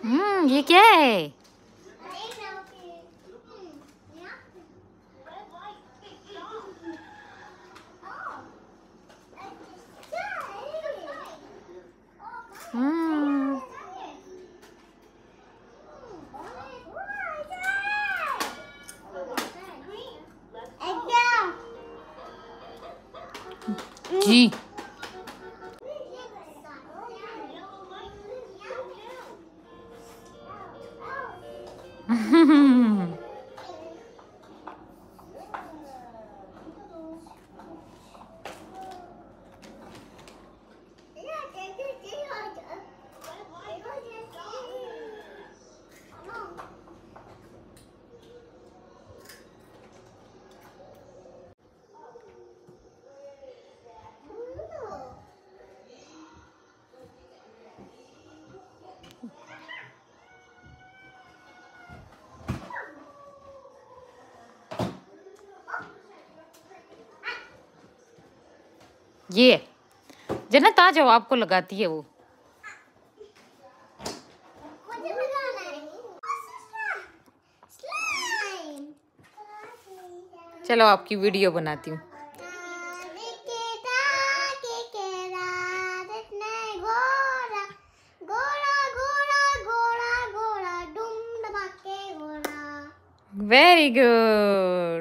ये क्या है? जी। ये जन्नत आ जाओ, आपको लगाती है वो। चलो आपकी वीडियो बनाती हूँ। Very good.